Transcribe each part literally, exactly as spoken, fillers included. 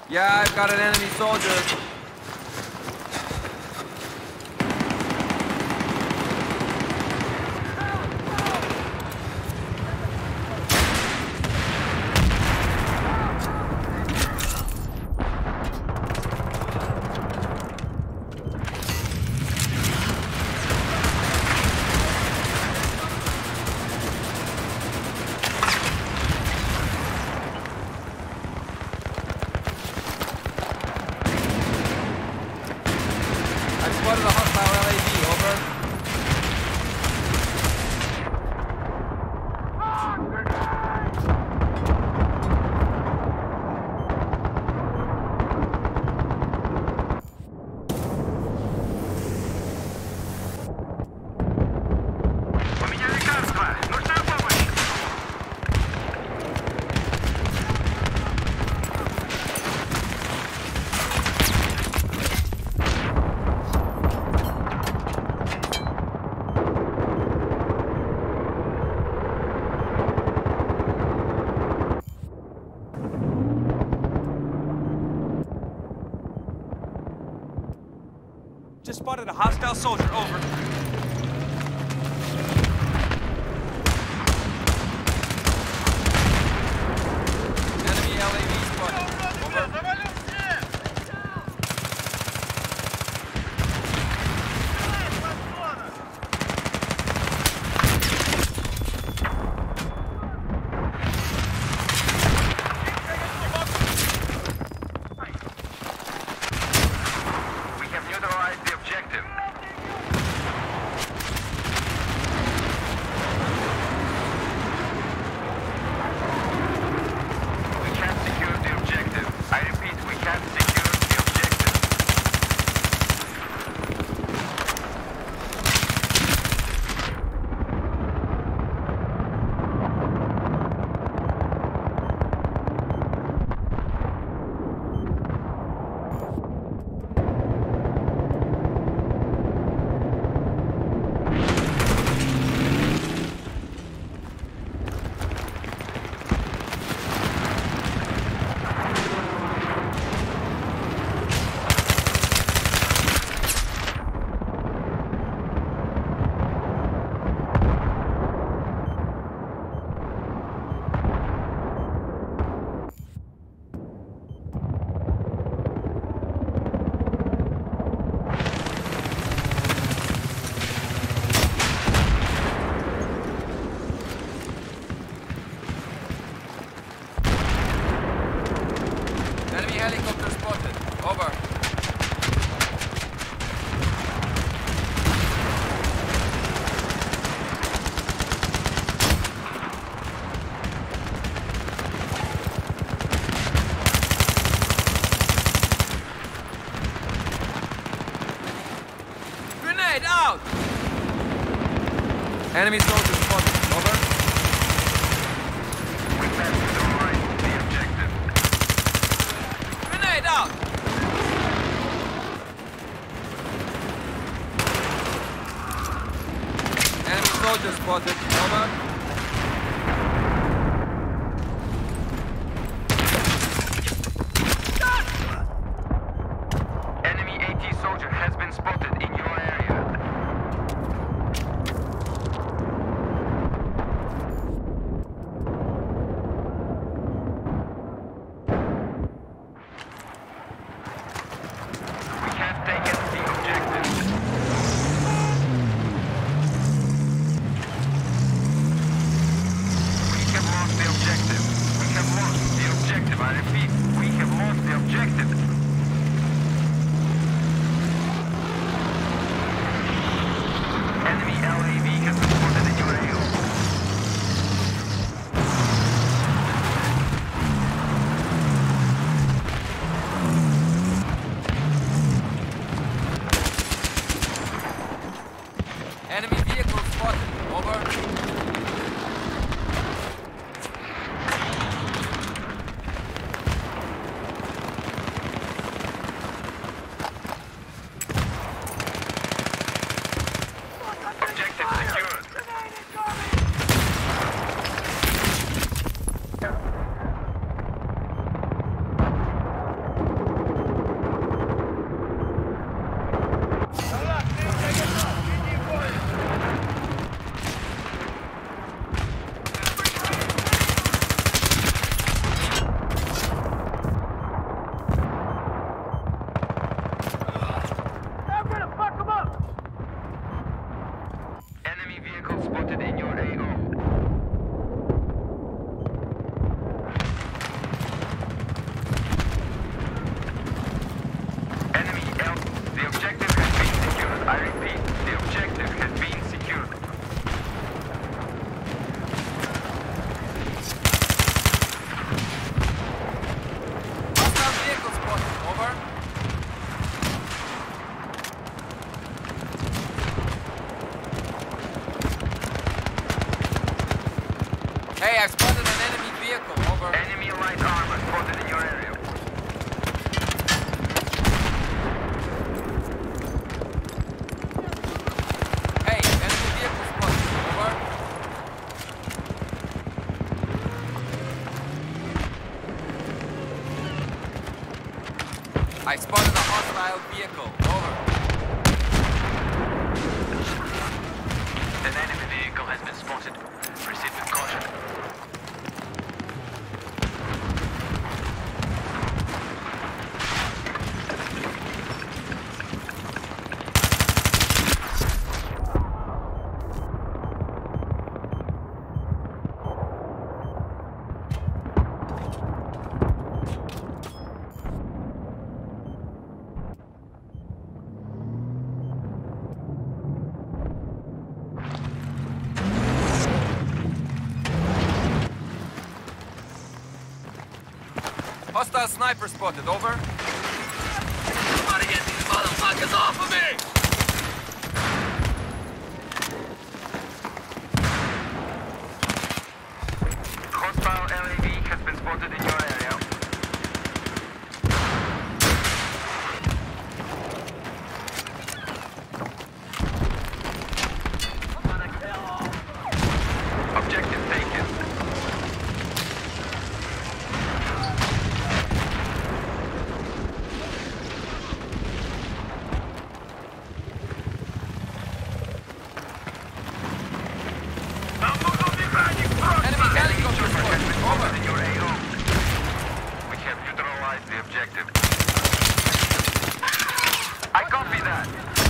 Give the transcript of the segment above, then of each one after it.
Yeah, I've got an enemy soldier. Spotted a hostile L A V, over. Поменяли лекарства. Нужна помощь. Just spotted a hostile soldier, over. Enemy L A V spotted. Over. We have neutralized the objective. We can't secure the objective. I repeat, we can't secure the objective. Enemy helicopter spotted. Over. Grenade out! Enemy soldier spotted. Over. We can't neutralize the objective. Grenade out! Enemy soldier spotted. Over. Enemy AT soldier has been spotted in your area. We can't take it the objective. We have lost the objective. We have lost the objective. I repeat, we have lost the objective. Enemy L A V has been spotted in your area. Enemy vehicle spotted. Over. I spotted a hostile vehicle. Over. An enemy vehicle has been spotted. Proceed with caution. Hostile sniper spotted. Over. Somebody get these motherfuckers off of me! Hostile L A V has been spotted in your area. Objective taken. Enemy helicopter spotted. Over. In your A O. We have neutralized the objective. I copy that.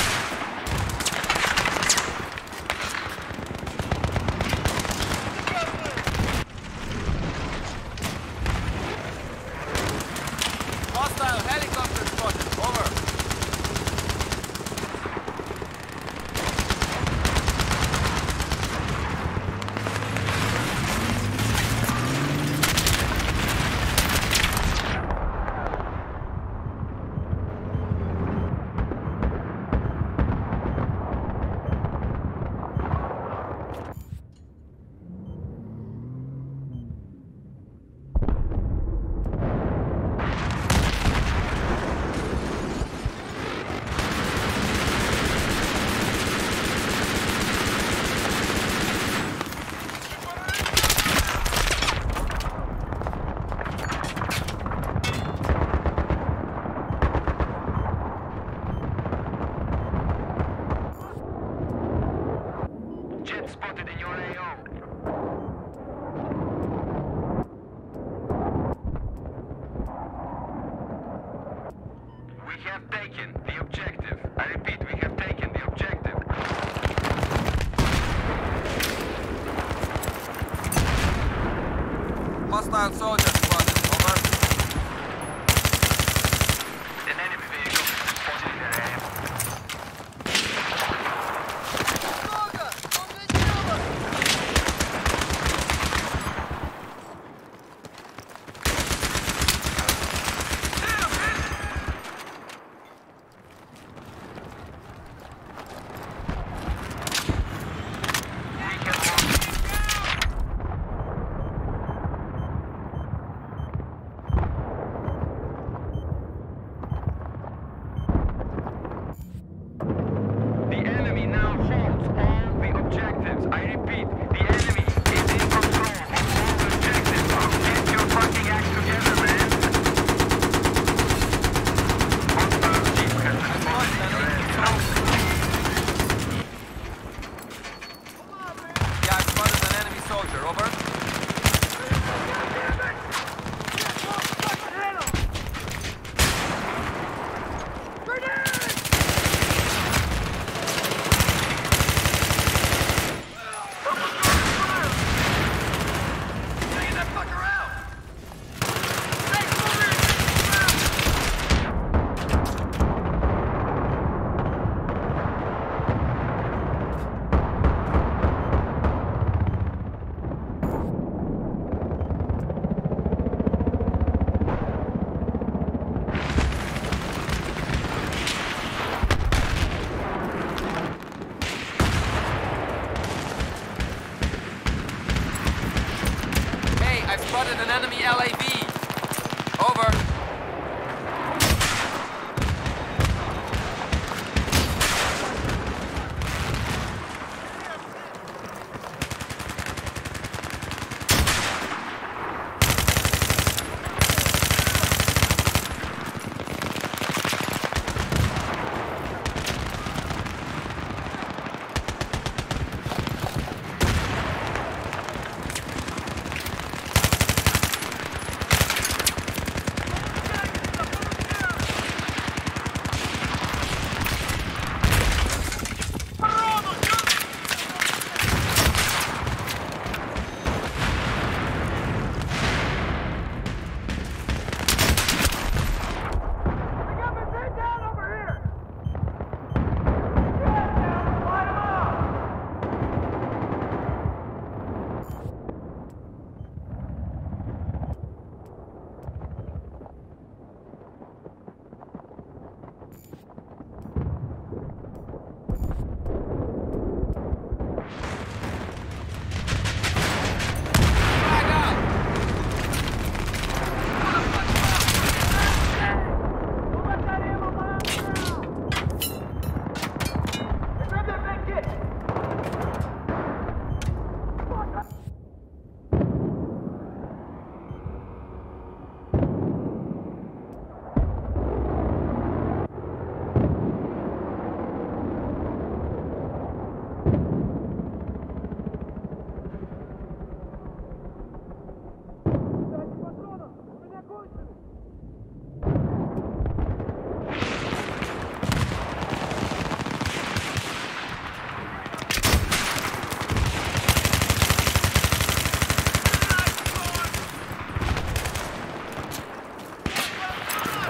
Hostile helicopter spotted. Over. Jet spotted in your A O. We have taken the objective. I repeat, we have taken the objective. Hostile soldier spotted. Over. An enemy vehicle has been spotted in their area.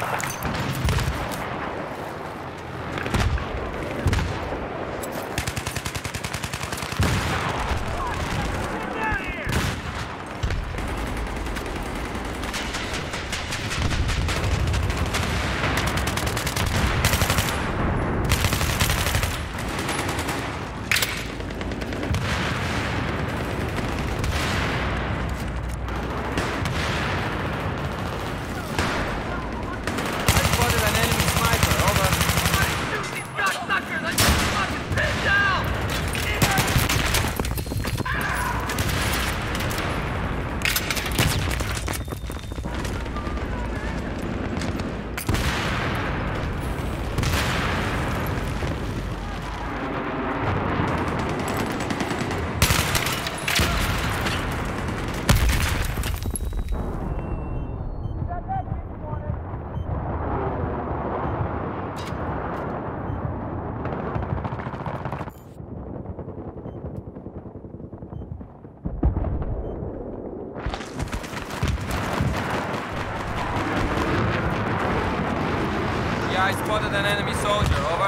I spotted an enemy soldier, over.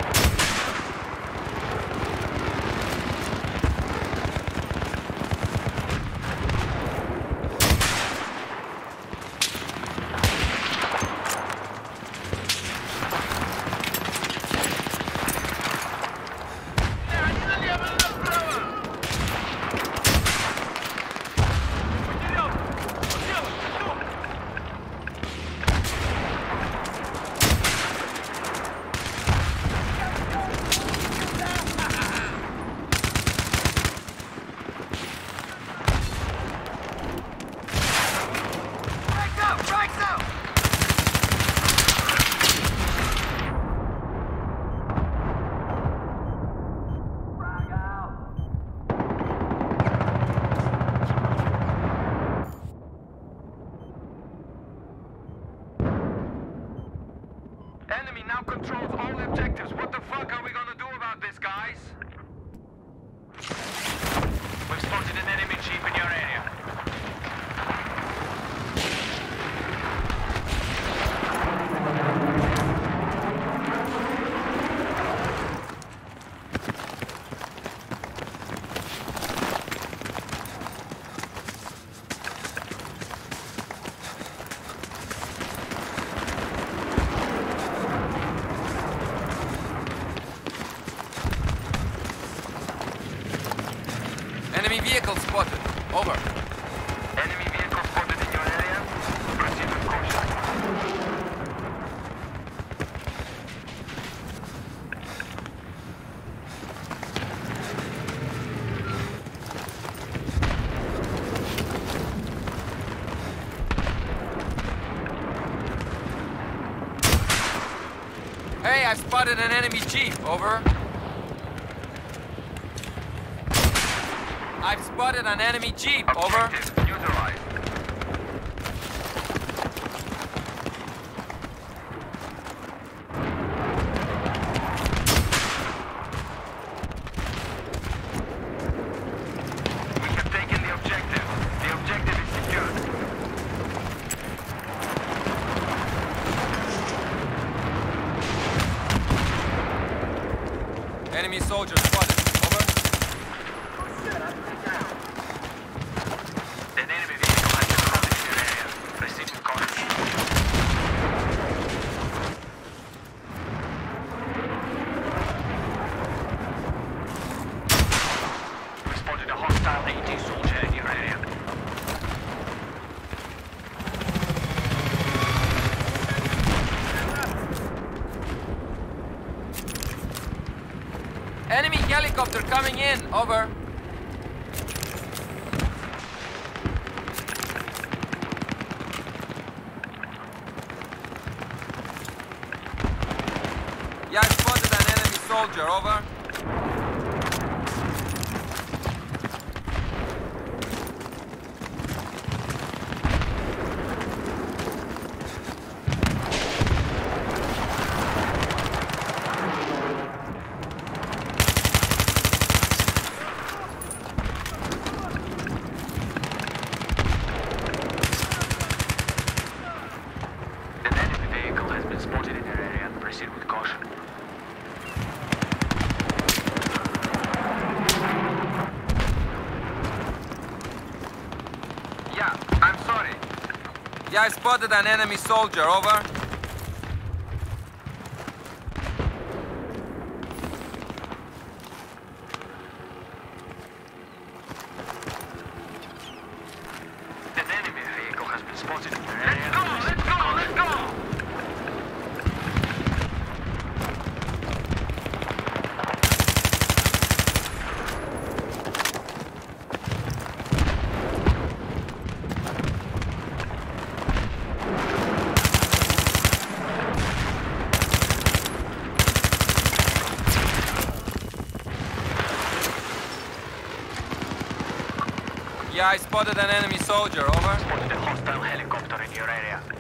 Enemy now controls all objectives. What the fuck are we gonna do about this, guys? We've spotted an enemy jeep in your area. Enemy vehicle spotted. Over. Enemy vehicle spotted in your area. Proceed with caution. Hey, I've spotted an enemy jeep. Over. I've spotted an enemy jeep. Over. Objective neutralized. We have taken the objective. The objective is secured. Enemy soldier spotted. Over. An enemy vehicle has been spotted in your area. Proceed with caution. We spotted a hostile AT soldier in your area. Enemy helicopter coming in. Over. Yeah, I spotted an enemy soldier. Over. An enemy Yeah, I spotted an enemy soldier, over. An enemy vehicle has been spotted in your Let's area. go, let's go, let's go! Yeah, I spotted an enemy soldier, over. Spotted a hostile helicopter in your area.